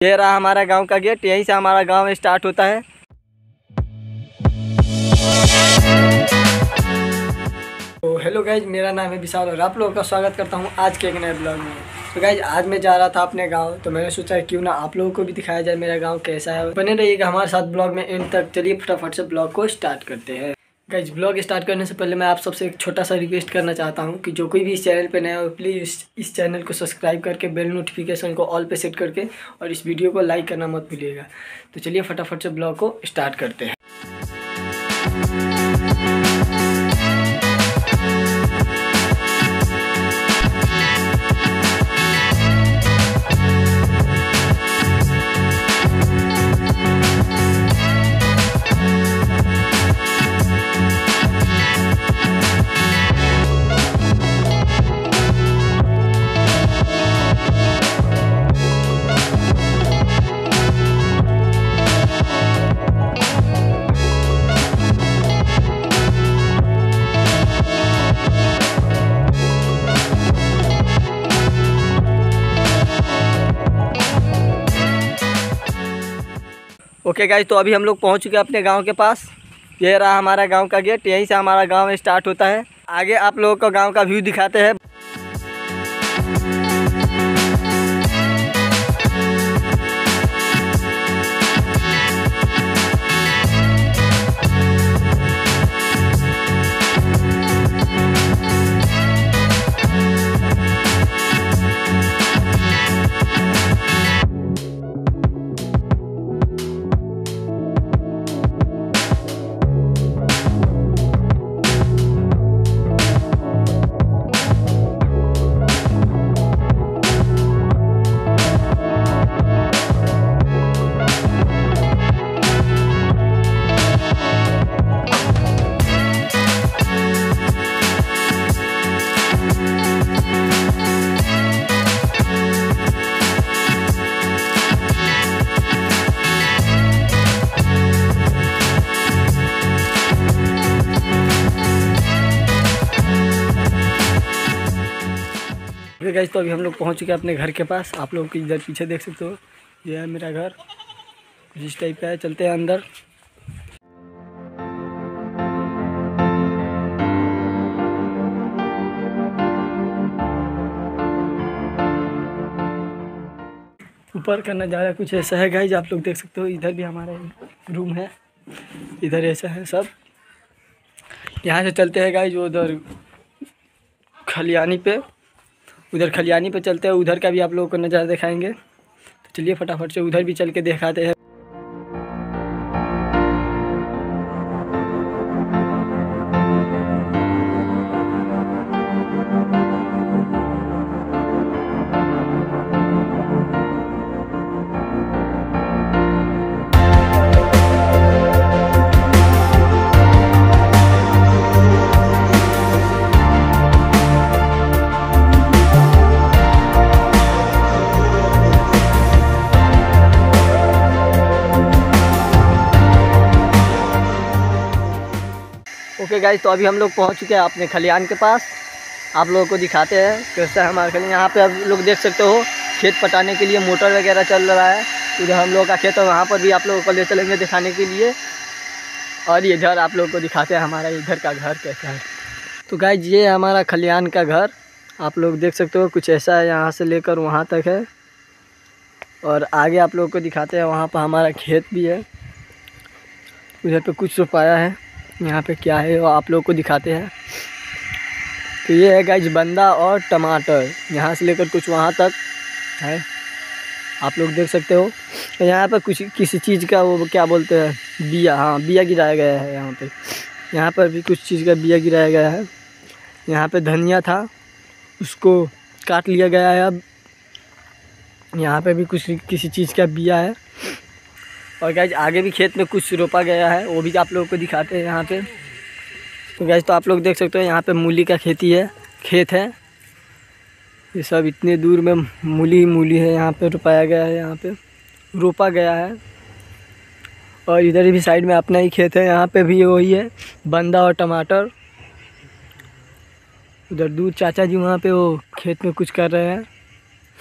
ये रहा हमारा गांव का गेट, यहीं से हमारा गांव स्टार्ट होता है। तो हेलो गाइज, मेरा नाम है विशाल और आप लोगों का स्वागत करता हूं आज के एक नए ब्लॉग में। तो गाइज आज मैं जा रहा था अपने गांव, तो मैंने सोचा क्यों ना आप लोगों को भी दिखाया जाए मेरा गांव कैसा है। बने रहिएगा हमारे साथ ब्लॉग में एंड तक। चलिए फटाफट से ब्लॉग को स्टार्ट करते हैं। गाइज ब्लॉग स्टार्ट करने से पहले मैं आप सबसे एक छोटा सा रिक्वेस्ट करना चाहता हूं कि जो कोई भी इस चैनल पे नया हो प्लीज़ इस चैनल को सब्सक्राइब करके बेल नोटिफिकेशन को ऑल पे सेट करके और इस वीडियो को लाइक करना मत भूलिएगा। तो चलिए फटाफट से ब्लॉग को स्टार्ट करते हैं। ओके गाइज, तो अभी हम लोग पहुंच चुके हैं अपने गांव के पास। ये रहा हमारा गांव का गेट, यहीं से हमारा गांव स्टार्ट होता है। आगे आप लोगों को गांव का व्यू दिखाते हैं। ओके गाइज, तो अभी हम लोग पहुंच चुके हैं अपने घर के पास। आप लोग इधर पीछे देख सकते हो, ये है मेरा घर। जिस टाइप का है, चलते हैं अंदर। ऊपर का नज़ारा कुछ ऐसा है गाइज, आप लोग देख सकते हो। इधर भी हमारा रूम है, इधर ऐसा है सब। यहाँ से चलते हैं गाइज उधर खलियानी पे, उधर खलियानी पे चलते हैं। उधर का भी आप लोगों को नज़ारा दिखाएंगे। तो चलिए फटाफट से उधर भी चल के दिखाते हैं। ओके गाइज, तो अभी हम लोग पहुंच चुके हैं अपने खलियान के पास। आप लोगों को दिखाते हैं कैसा है हमारा खलियान। यहाँ पे आप लोग देख सकते हो खेत पटाने के लिए मोटर वगैरह चल रहा है। उधर हम लोगों का खेत है, वहाँ पर भी आप लोगों को ले चलेंगे दिखाने के लिए। और ये घर आप लोगों को दिखाते हैं हमारा इधर का घर कैसा है। तो गाइज ये है हमारा खलियान का घर, आप लोग देख सकते हो कुछ ऐसा है। यहाँ से लेकर वहाँ तक है। और आगे आप लोगों को दिखाते हैं, वहाँ पर हमारा खेत भी है। उधर पे कुछ रोपाया है, यहाँ पे क्या है वो आप लोगों को दिखाते हैं। तो ये है गाइज बंदा और टमाटर, यहाँ से लेकर कुछ वहाँ तक है, आप लोग देख सकते हो। तो यहाँ पे कुछ किसी चीज़ का वो क्या बोलते हैं, बिया, हाँ बिया गिराया गया है यहाँ पे। यहाँ पर भी कुछ चीज़ का बिया गिराया गया है। यहाँ पे धनिया था, उसको काट लिया गया है। अब यहाँ पे भी कुछ किसी चीज़ का बिया है। और गाइज आगे भी खेत में कुछ रोपा गया है, वो भी आप लोगों को दिखाते हैं यहाँ पे। तो गाइज तो आप लोग देख सकते हो यहाँ पे मूली का खेती है, खेत है। ये सब इतने दूर में मूली ही मूली है, यहाँ पे रोपाया गया है, यहाँ पे रोपा गया है। और इधर भी साइड में अपना ही खेत है, यहाँ पे भी वही है, बंदा और टमाटर। उधर दूर चाचा जी वहाँ पे वो खेत में कुछ कर रहे हैं।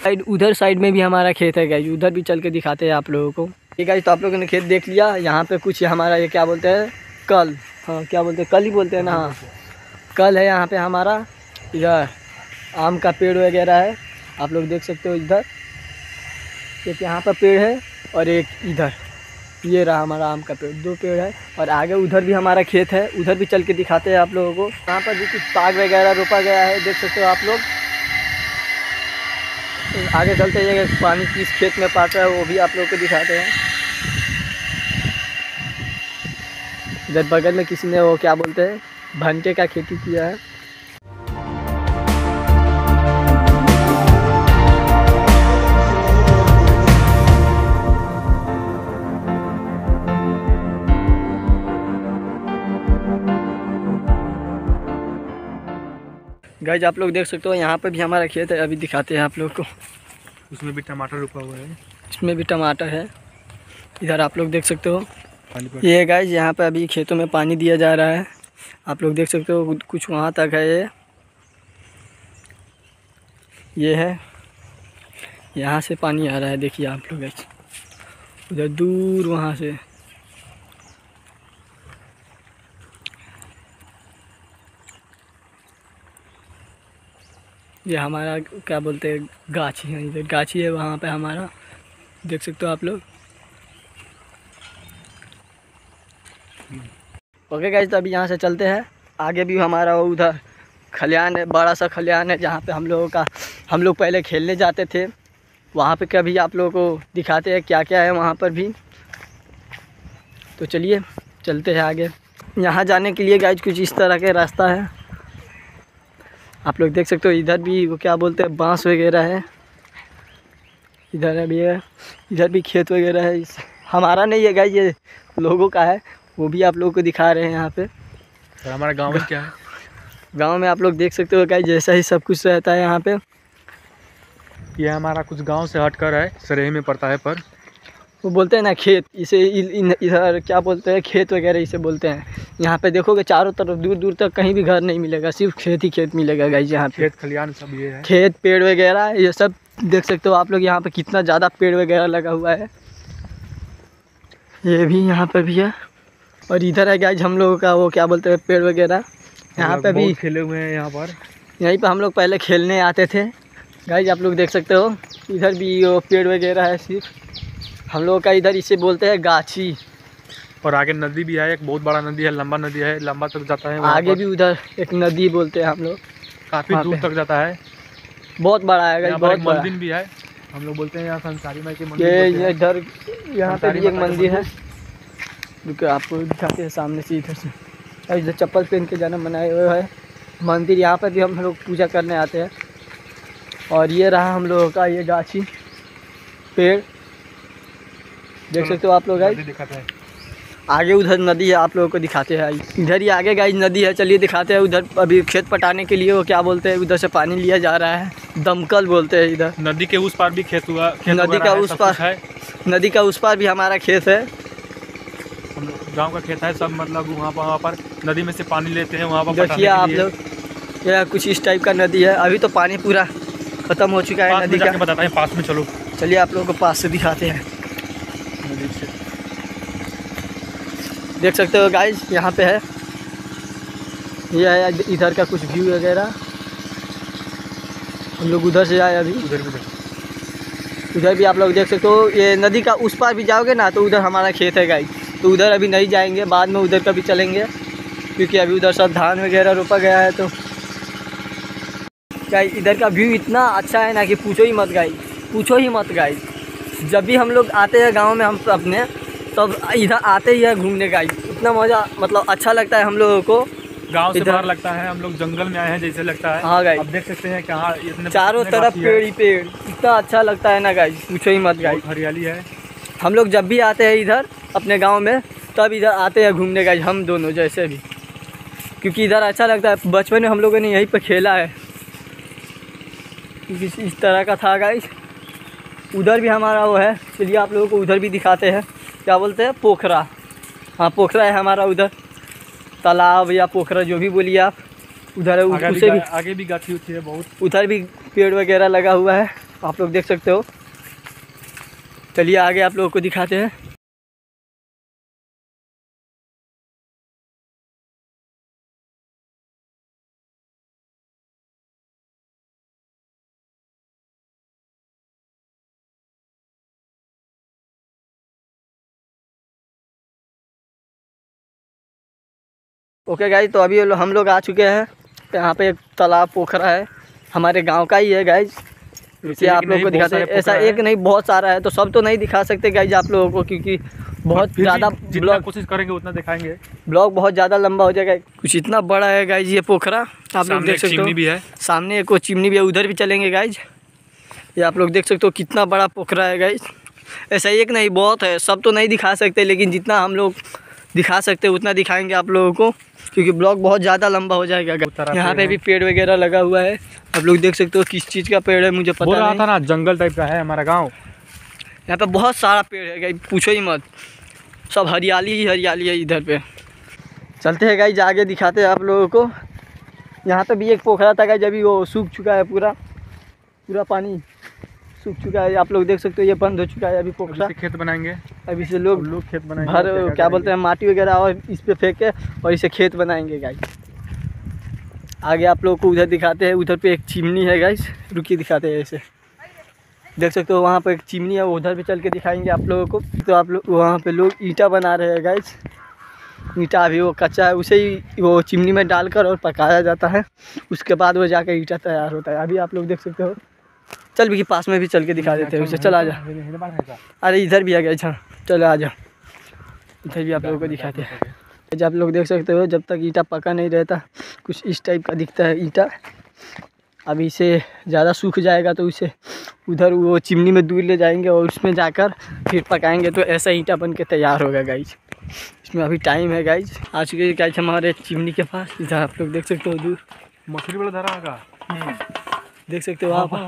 उधर साइड में भी हमारा खेत है गाइज, उधर भी चल के दिखाते हैं आप लोगों को। ठीक है, तो आप लोगों ने खेत देख लिया। यहाँ पे कुछ हमारा ये क्या बोलते हैं, कल, हाँ क्या बोलते हैं, कल ही बोलते हैं ना, हाँ कल है यहाँ पे हमारा। इधर आम का पेड़ वगैरह है, आप लोग देख सकते हो। इधर एक यहाँ पर पेड़ है और एक इधर, ये रहा हमारा आम का पेड़, 2 पेड़ है। और आगे उधर भी हमारा खेत है, उधर भी चल के दिखाते हैं आप लोगों को। यहाँ पर भी कुछ साग वगैरह रोपा गया है, देख सकते हो आप लोग। आगे चलते हैं, पानी किस खेत में पाता है वो भी आप लोगों को दिखाते हैं। इधर बगल में किसी ने वो क्या बोलते हैं, भंटे का खेती किया है। गाइस आप लोग देख सकते हो, यहाँ पे भी हमारा खेत है, अभी दिखाते हैं आप लोग को। उसमें भी टमाटर रोपा हुआ है, इसमें भी टमाटर है। इधर आप लोग देख सकते हो, ये गाइस यहाँ पे अभी खेतों में पानी दिया जा रहा है। आप लोग देख सकते हो, कुछ वहाँ तक है, ये है, यहाँ से पानी आ रहा है, देखिए आप लोग गाइस, उधर दूर वहाँ से। ये हमारा क्या बोलते हैं, गाछी है, इधर गाछी है, वहाँ पे हमारा देख सकते हो आप लोग। ओके गाइस, तो अभी यहाँ से चलते हैं। आगे भी हमारा उधर खलिहान है, बड़ा सा खलिहान है, जहाँ पे हम लोग पहले खेलने जाते थे। वहाँ पे कभी आप लोगों को दिखाते हैं क्या क्या है वहाँ पर भी। तो चलिए चलते हैं आगे। यहाँ जाने के लिए गाइस कुछ इस तरह के रास्ता है, आप लोग देख सकते हो। इधर भी वो क्या बोलते हैं, बांस वगैरह है। इधर अभी है, इधर भी खेत वगैरह है। हमारा नहीं है गाइस, ये लोगों का है, वो भी आप लोगों को दिखा रहे हैं यहाँ पे। तो हमारा गांव में क्या है, गांव में आप लोग देख सकते हो गाइस, जैसा ही सब कुछ रहता है यहाँ पे। ये हमारा कुछ गांव से हटकर है, सरेह में पड़ता है, पर वो बोलते हैं ना खेत, इसे इधर क्या बोलते हैं, खेत वगैरह इसे बोलते हैं। यहाँ पे देखोगे चारों तरफ दूर दूर तक कहीं भी घर नहीं मिलेगा, सिर्फ खेत ही खेत मिलेगा गाइस। यहाँ पे खेत खलिहान सब ये है, खेत पेड़ वगैरह ये सब देख सकते हो आप लोग। यहाँ पे कितना ज़्यादा पेड़ वगैरह लगा हुआ है, ये भी यहाँ पे भी है। और इधर है गाइस हम लोगों का वो क्या बोलते हैं, पेड़ वगैरह। यहाँ पे भी खेले हुए हैं, यहाँ पर यहीं पे हम लोग पहले खेलने आते थे गाइस, आप लोग देख सकते हो। इधर भी वो पेड़ वगैरह है, सिर्फ हम लोग का इधर इसे बोलते हैं गाछी। और आगे नदी भी है, एक बहुत बड़ा नदी है, लंबा नदी है, लंबा तक जाता है। आगे भी उधर एक नदी बोलते हैं हम लोग, काफ़ी दूर तक जाता है, बहुत बड़ा है गाइस, बहुत बड़ा। मंदिर भी है, हम लोग बोलते हैं यहाँ संसारी माई के मंदिर। ये इधर यहाँ पे भी एक मंदिर है, रुको आपको दिखाते हैं सामने से। इधर से इधर चप्पल पहन के जाना मनाए हुए है मंदिर, यहाँ पर भी हम लोग पूजा करने आते हैं। और ये रहा हम लोगों का ये गाछी, पेड़ देख सकते हो आप लोग गाइस। दिखाते हैं आगे उधर नदी है, आप लोगों को दिखाते हैं। इधर ही आगे गाइस नदी है, चलिए दिखाते हैं। उधर अभी खेत पटाने के लिए वो क्या बोलते हैं, उधर से पानी लिया जा रहा है, दमकल बोलते हैं। इधर नदी के उस पार भी खेत हुआ, नदी का उस पार है, नदी का उस पार भी हमारा खेत है, हम लोग गाँव का खेत है सब। मतलब वहाँ पर नदी में से पानी लेते हैं, वहाँ पर देखिए आप लोग, यह कुछ इस टाइप का नदी है। अभी तो पानी पूरा ख़त्म हो चुका है नदी का। बताते हैं पास में, चलो चलिए आप लोगों को पास से दिखाते हैं। नदी से देख सकते हो गाइस, यहाँ पे है, ये है इधर का कुछ व्यू वगैरह। हम लोग उधर से आए अभी, उधर भी आप लोग देख सकते हो। ये नदी का उस पार भी जाओगे ना तो उधर हमारा खेत है गाइस, तो उधर अभी नहीं जाएंगे, बाद में उधर का भी चलेंगे, क्योंकि अभी उधर सब धान वगैरह रोपा गया है। तो गाइस इधर का व्यू इतना अच्छा है ना कि पूछो ही मत गाइस, पूछो ही मत गाइस। जब भी हम लोग आते हैं गाँव में हम अपने, तब इधर आते ही है घूमने गाइस, इतना मज़ा, मतलब अच्छा लगता है हम लोगों को। गांव से बाहर लगता है, हम लोग जंगल में आए हैं जैसे लगता है। हाँ गाइस, अब देख सकते हैं कहाँ इतने चारों तरफ पेड़ ही पेड़, इतना अच्छा लगता है ना गाइस, पूछो ही मत गाइस। हरियाली है। हम लोग जब भी आते हैं इधर अपने गांव में, तब इधर आते हैं घूमने गाइस, हम दोनों जैसे भी, क्योंकि इधर अच्छा लगता है। बचपन में हम लोगों ने यहीं पर खेला है, क्योंकि इस तरह का था गाइस। उधर भी हमारा वो है, चलिए आप लोगों को उधर भी दिखाते हैं, क्या बोलते हैं, पोखरा। हाँ पोखरा है हमारा उधर, तालाब या पोखरा जो भी बोलिए आप। उधर है, उसे भी आगे भी गाछी उठी है बहुत, उधर भी पेड़ वगैरह लगा हुआ है। आप लोग देख सकते हो। चलिए आगे आप लोगों को दिखाते हैं। ओके गाइज, तो अभी हम लोग आ चुके हैं। यहाँ पे एक तालाब पोखरा है, हमारे गांव का ही है गाइज। इसे आप लोगों को दिखाते हैं। ऐसा एक नहीं, बहुत सारा है, तो सब तो नहीं दिखा सकते गाइज आप लोगों को, क्योंकि बहुत ज़्यादा ब्लॉग कोशिश करेंगे उतना दिखाएंगे। ब्लॉग बहुत ज़्यादा लंबा हो जाएगा। कुछ इतना बड़ा है गाइज ये पोखरा, आप लोग देख सकते हो। चिमनी भी है, सामने एक वो चिमनी भी है, उधर भी चलेंगे गाइज। ये आप लोग देख सकते हो कितना बड़ा पोखरा है गाइज। ऐसा एक नहीं, बहुत है, सब तो नहीं दिखा सकते, लेकिन जितना हम लोग दिखा सकते हैं उतना दिखाएंगे आप लोगों को, क्योंकि ब्लॉग बहुत ज़्यादा लंबा हो जाएगा। यहाँ पे भी पेड़ वगैरह लगा हुआ है, आप लोग देख सकते हो। किस चीज़ का पेड़ है मुझे पता नहीं। था ना, जंगल टाइप का है हमारा गांव। यहाँ पे बहुत सारा पेड़ है गाइस, पूछो ही मत, सब हरियाली ही हरियाली है इधर पे। चलते हैं गाइस आगे, दिखाते हैं आप लोगों को। यहाँ पे भी एक पोखरा था गाइस, अभी वो सूख चुका है, पूरा पानी सूख चुका है। आप लोग देख सकते हो ये बंद हो चुका है अभी पोखरा। खेत बनाएंगे, अभी से लोग खेत बनाएंगे, भर क्या बोलते हैं, माटी वगैरह और इस पे फेंक के और इसे खेत बनाएंगे गाइस। आगे आप लोगों को उधर दिखाते हैं, उधर पे एक चिमनी है गाइस, रुकिए दिखाते हैं। ऐसे देख सकते हो वहाँ पे एक चिमनी है, उधर भी चल के दिखाएंगे आप लोगों को। तो आप लोग वहाँ पे लोग ईंटा बना रहे हैं गाइस। ईंटा अभी वो कच्चा है, उसे ही वो चिमनी में डालकर और पकाया जाता है, उसके बाद वो जाकर ईंटा तैयार होता है। अभी आप लोग देख सकते हो। चल भी पास में भी चल के दिखा देते हैं उसे, चल आ जा। अरे इधर भी आ गया, अच्छा चलो आ जा, इधर भी आप लोगों को दिखाते हैं। जब आप लोग देख सकते हो, जब तक ईंटा पका नहीं रहता कुछ इस टाइप का दिखता है ईंटा। अभी इसे ज़्यादा सूख जाएगा तो उसे उधर वो चिमनी में दूर ले जाएंगे और उसमें जाकर फिर पकाएंगे, तो ऐसा ईंटा बन के तैयार होगा गाइज। इसमें अभी टाइम है गाइज। आ चुके हैं गाइज हमारे चिमनी के पास, इधर आप लोग देख सकते हो दूर मछली वाला धरा होगा, देख सकते हो आप।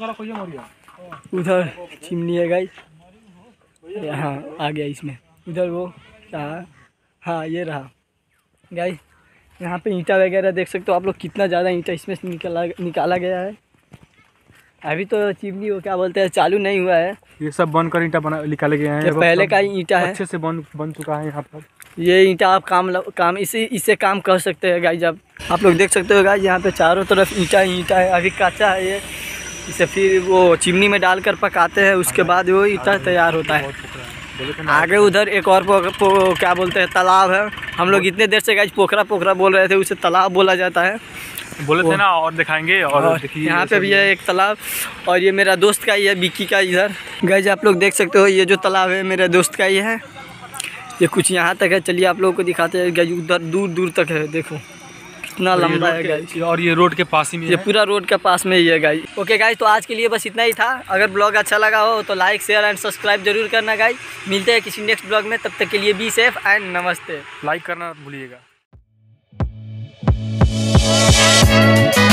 उधर चिमनी है गाइज, हाँ आ गया इसमें। उधर वो हाँ ये रहा गाइज। यहाँ पे ईंटा वगैरह देख सकते हो आप लोग, कितना ज़्यादा ईंटा इसमें से निकाला गया है। अभी तो चिमनी वो क्या बोलते हैं चालू नहीं हुआ है, ये सब बनकर ईंटा निकाले गए हैं। पहले का ईंटा है, अच्छे से बन चुका है यहाँ पर। ये ईंटा आप काम इससे काम कर सकते हैं गाइज। आप लोग देख सकते हो गाइज, यहाँ पे चारों तरफ ईंटा ईंटा है, अभी कच्चा है ये। इसे फिर वो चिमनी में डालकर पकाते हैं, उसके बाद वो ईंटा तैयार होता है। आगे उधर एक और क्या बोलते हैं तालाब है। हम लोग इतने देर से गाइज पोखरा बोल रहे थे, उसे तालाब बोला जाता है, बोले थे ना, और दिखाएंगे। और यहाँ पे भी है एक तालाब, और ये मेरा दोस्त का ही है, बिक्की का। इधर गाइज आप लोग देख सकते हो, ये जो तालाब है मेरे दोस्त का ही है। ये कुछ यहाँ तक है, चलिए आप लोगों को दिखाते हैं गाइज। उधर दूर दूर तक है, देखो कितना लंबा है गाइज। और ये रोड के पास ही में, ये पूरा रोड के पास में ही है गाइज। ओके गाइज, तो आज के लिए बस इतना ही था। अगर ब्लॉग अच्छा लगा हो तो लाइक शेयर एंड सब्सक्राइब जरूर करना गाइज। मिलते हैं किसी नेक्स्ट ब्लॉग में, तब तक के लिए बी सेफ एंड नमस्ते। लाइक करना मत भूलिएगा।